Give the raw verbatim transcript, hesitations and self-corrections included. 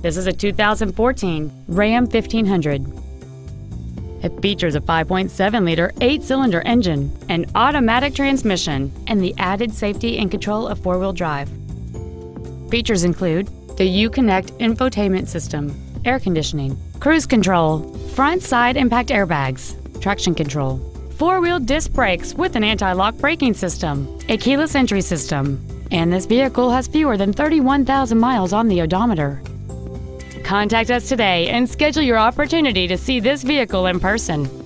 This is a two thousand fourteen Ram fifteen hundred. It features a five point seven liter eight-cylinder engine, an automatic transmission, and the added safety and control of four-wheel drive. Features include the Uconnect infotainment system, air conditioning, cruise control, front side impact airbags, traction control, four-wheel disc brakes with an anti-lock braking system, a keyless entry system, and this vehicle has fewer than thirty-one thousand miles on the odometer. Contact us today and schedule your opportunity to see this vehicle in person.